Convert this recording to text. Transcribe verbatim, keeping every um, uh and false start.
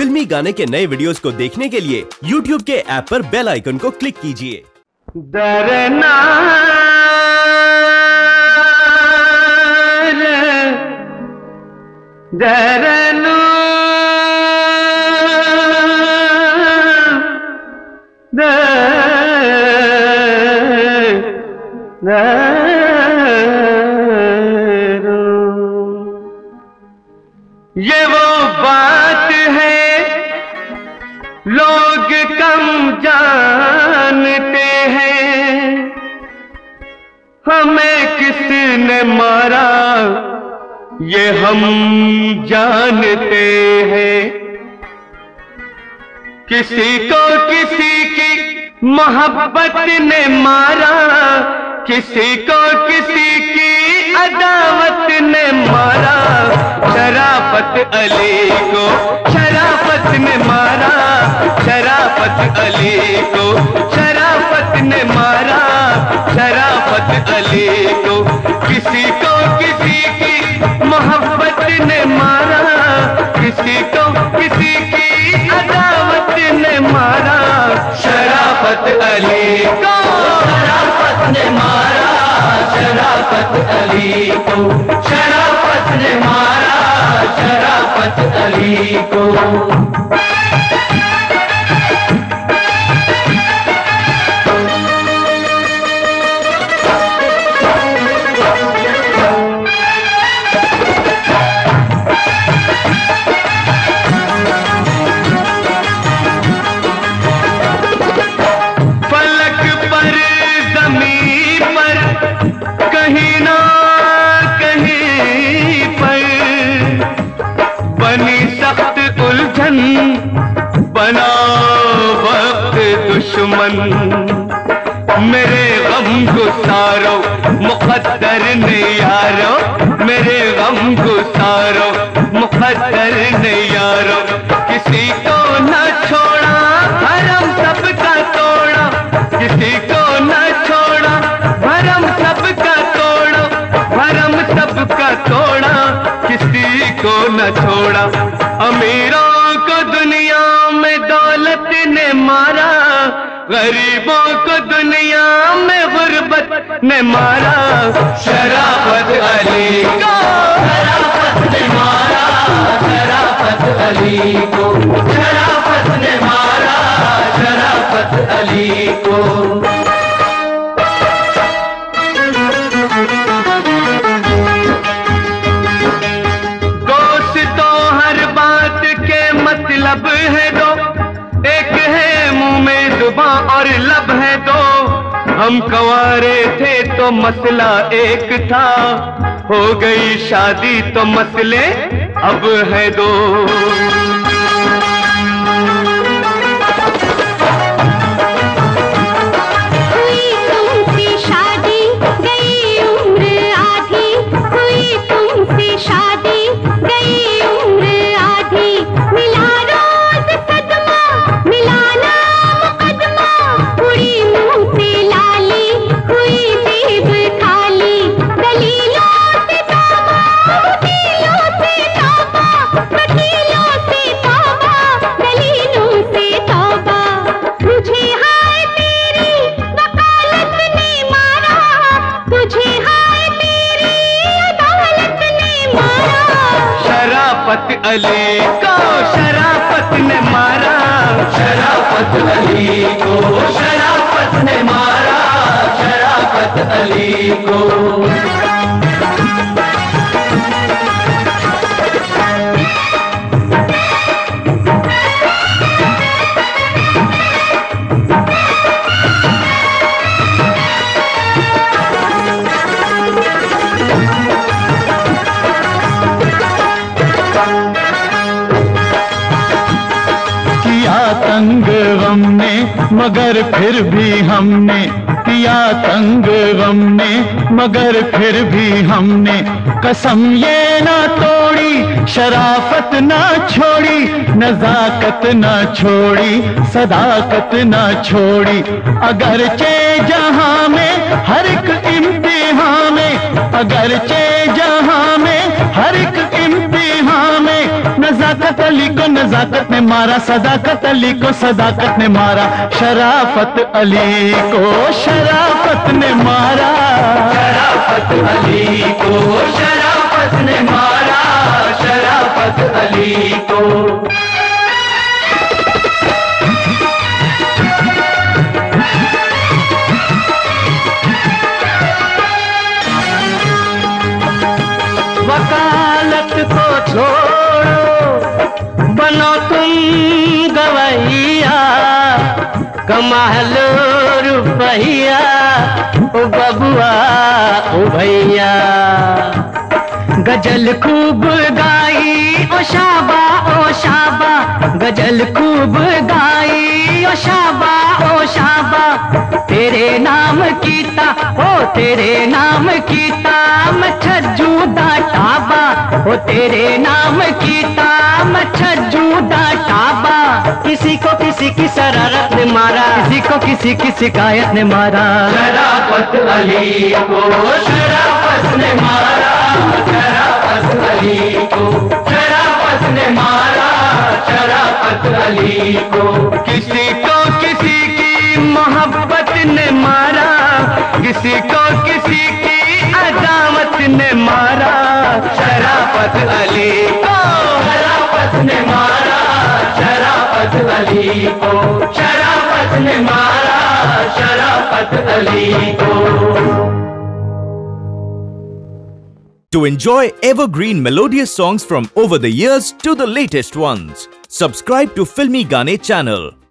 फिल्मी गाने के नए वीडियोस को देखने के लिए यूट्यूब के ऐप पर बेल आइकन को क्लिक कीजिए। डरना डरना ये वो बात है लोग कम जानते हैं, हमें किसने मारा ये हम जानते हैं। किसी को किसी की मोहब्बत ने मारा, किसी को किसी की अदावत ने मारा। शराफत अली को शराफत ने मारा, शराफत अली को शराफत ने मारा, शराफत अली को। किसी को किसी की मोहब्बत ने मारा, किसी को किसी की अदावत ने मारा। शराफत अली को शराफत ने मारा, शराफत अली को शराफत ने मारा, शराफत अली को। बना वक्त दुश्मन मेरे गम गुसारो मुक़द्दर ने यारो, मेरे गम गुसारो मुक़द्दर ने यारो। किसी को न छोड़ा भरम सबका तोड़ा, किसी को न छोड़ा भरम सबका तोड़ा, भरम सबका तोड़ा, किसी को न छोड़ा। अमीरों को दुनिया में दौलत ने मारा, गरीबों को दुनिया में गुर्बत ने मारा। शराफत अली को शराफत ने मारा, शराफत अली को शराफत ने मारा, शराफत अली को। मतलब है दो, एक है मुंह में जुबां और लब है दो। हम कंवारे थे तो मसला एक था, हो गई शादी तो मसले अब है दो। शराफत अली को शराफत ने मारा, शराफत अली को शराफत ने मारा, शराफत अली को। तंग गम ने मगर फिर भी हमने किया, तंग गम ने मगर फिर भी हमने कसम ये ना तोड़ी, शराफत ना छोड़ी, नजाकत ना छोड़ी, सदाकत ना छोड़ी। अगरचे जहां में हर एक इम्तिहान में, अगरचे जहां में हर एक इम्तिहान में, नजाकत नजाकत अली को नजाकत ने मारा, सदाकत अली को सदाकत ने मारा, शराफत अली को शराफत ने मारा, शराफत अली को शराफत ने मारा, शराफत अली को। वकालत को छोड़ो, बनो तुम गवैया, कमा लो रुपैया, ओ बबुआ ओ भैया। गजल खूब गाई ओ शाबा ओ शाबा, गजल खूब गाई ओ शाबा ओ शाबा, तेरे नाम कीता ओ तेरे नाम कीता मैं छज्जू दा टाबा, ओ तेरे नाम कीता मैं छज्जू दा टाबा। किसी को किसी की शरारत ने मारा, किसी को किसी की शिकायत ने मारा, शराफत अली को शराफत ने मारा, शराफत अली को शराफत ने मारा, शराफत अली को। किसी को किसी की मोहब्बत ने मारा, किसी को किसी की अदावत ने मारा, शराफत अली को शराफत ने मारा, शराफत अली को शराफत ने मारा, शराफत अली को। To enjoy evergreen melodious songs from over the years to the latest ones, subscribe to Filmy Gaane channel.